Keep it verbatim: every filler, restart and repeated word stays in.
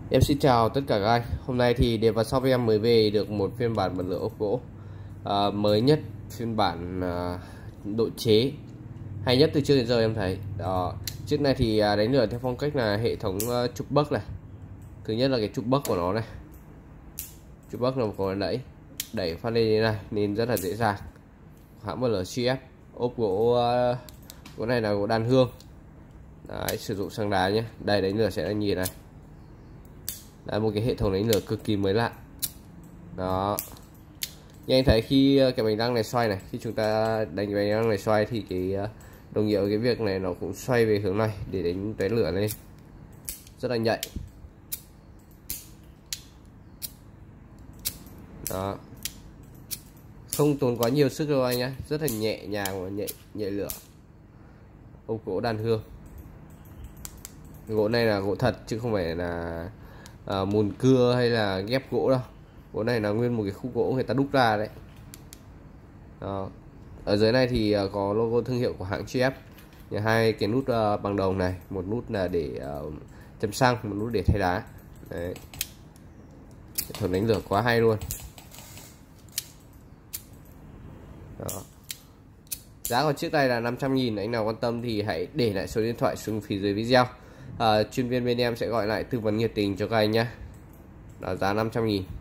Em xin chào tất cả các anh. Hôm nay thì Điệp và Shop em mới về được một phiên bản bật lửa ốp gỗ à, mới nhất, phiên bản à, độ chế hay nhất từ trước đến giờ em thấy. Đó. Chiếc này thì à, đánh lửa theo phong cách là hệ thống à, trục bấc này. Thứ nhất là cái trục bấc của nó này. Trục bấc là một con đẩy, đẩy phát lên như này nên rất là dễ dàng. Hãng bật lửa xê ép, ốp gỗ à, gỗ này là gỗ đàn hương. Đấy, sử dụng xăng đá nhé. Đây đánh lửa sẽ là như này. Là một cái hệ thống đánh lửa cực kỳ mới lạ. Đó. Như anh thấy khi cái bánh răng này xoay này, khi chúng ta đánh bánh răng này xoay thì cái đồng nghĩa với cái việc này nó cũng xoay về hướng này để đánh tóe lửa lên. Rất là nhạy. Đó. Không tốn quá nhiều sức đâu anh nhé, rất là nhẹ nhàng và nhạy nhạy lửa. Ốp gỗ đàn hương. Gỗ này là gỗ thật chứ không phải là à, mùn cưa hay là ghép gỗ đâu. Gỗ này là nguyên một cái khúc gỗ người ta đúc ra đấy. Đó. Ở dưới này thì có logo thương hiệu của hãng giê ép. Hai cái nút uh, bằng đồng này, một nút là để uh, châm xăng, một nút để thay đá. Đấy. Thuần đánh lửa quá hay luôn. Đó. Giá của chiếc này là năm trăm nghìn. Anh nào quan tâm thì hãy để lại số điện thoại xuống phía dưới video. À, chuyên viên bên em sẽ gọi lại tư vấn nhiệt tình cho các anh nhé. Đó, giá năm trăm nghìn.